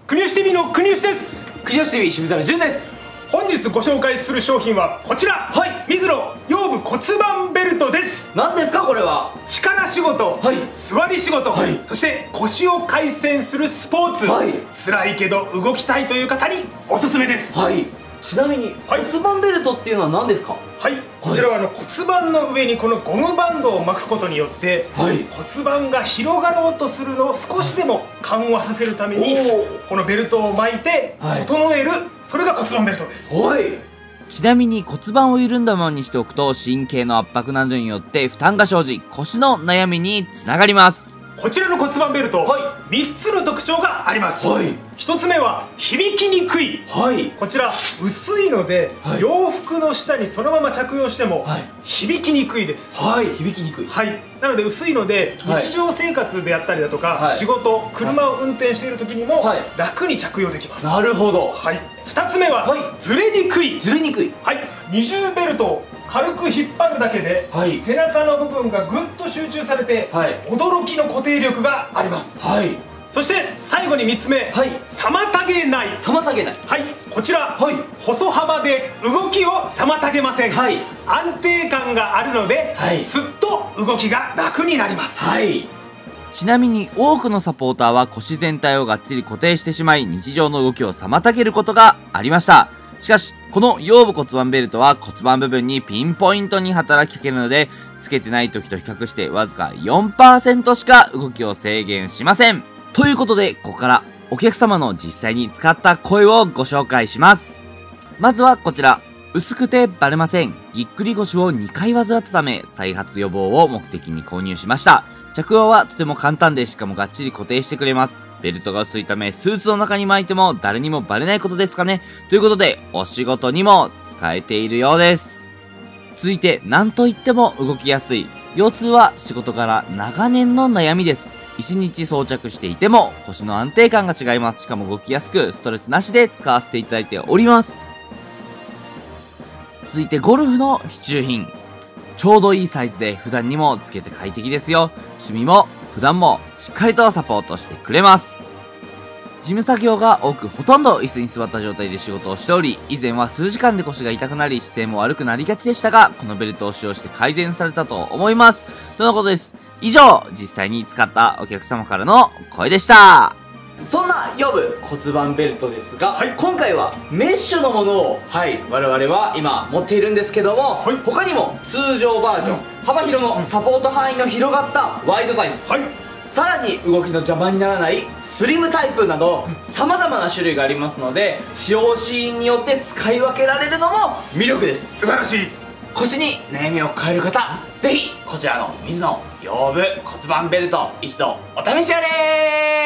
国吉 TV の国吉です。 国吉 TV 渋沢潤です。 本日ご紹介する商品はこちら、 はい、 水野腰部骨盤ベルトです。 何ですかこれは。 力仕事、 はい、 座り仕事、はい、そして腰を回旋するスポーツ、はい、辛いけど動きたいという方におすすめです。 はい、ちなみに、はい、骨盤ベルトっていうのは何ですか。 はい、こちらは骨盤の上にこのゴムバンドを巻くことによって、はい、骨盤が広がろうとするのを少しでも緩和させるためにこのベルトを巻いて整える、はい、それが骨盤ベルトです。はい、 ちなみに骨盤を緩んだままにしておくと神経の圧迫などによって負担が生じ腰の悩みにつながります。 こちらの骨盤ベルト、はい、3つの特徴があります。はい、1つ目は響きにくい、はい、こちら薄いので、はい、洋服の下にそのまま着用しても、はい、響きにくいです。はい、響きにくい、はい、なので薄いので、はい、日常生活であったりだとか、はい、仕事、車を運転している時にも、はい、楽に着用できます。なるほど。はい、2つ目は、はい、ずれにくい。ずれにくい、はい、二重ベルトを軽く引っ張るだけで、はい、背中の部分がぐっと集中されて、はい、驚きの固定力があります。はい、そして最後に3つ目、はい、妨げない。妨げない、はい、こちら、はい、細幅で動きを妨げません。はい、安定感があるので、はい、すっと動きが楽になります。はい、 ちなみに多くのサポーターは腰全体をがっちり固定してしまい日常の動きを妨げることがありました。しかしこの腰部骨盤ベルトは骨盤部分にピンポイントに働きかけるのでつけてない時と比較してわずか 4% しか動きを制限しません。ということでここからお客様の実際に使った声をご紹介します。まずはこちら。薄くてバレません。ぎっくり腰を2回患ったため再発予防を目的に購入しました。着用はとても簡単でしかもがっちり固定してくれます。ベルトが薄いためスーツの中に巻いても誰にもバレないことですかね。ということでお仕事にも使えているようです。続いて何といっても動きやすい。腰痛は仕事柄長年の悩みです。1日装着していても腰の安定感が違います。しかも動きやすくストレスなしで使わせていただいております。続いてゴルフの必需品。ちょうどいいサイズで普段にもつけて快適ですよ。趣味も普段もしっかりとサポートしてくれます。事務作業が多くほとんど椅子に座った状態で仕事をしており、以前は数時間で腰が痛くなり姿勢も悪くなりがちでしたが、このベルトを使用して改善されたと思います。とのことです。以上、実際に使ったお客様からの声でした。 そんな腰部骨盤ベルトですが、はい、今回はメッシュのものを、はい、我々は今持っているんですけども、はい、他にも通常バージョン、幅広のサポート範囲の広がったワイドタイプ、はい、さらに動きの邪魔にならないスリムタイプなどさまざまな種類がありますので、使用シーンによって使い分けられるのも魅力です。 素晴らしい。 腰に悩みを抱える方、ぜひこちらの水野腰部骨盤ベルト一度お試しあれ。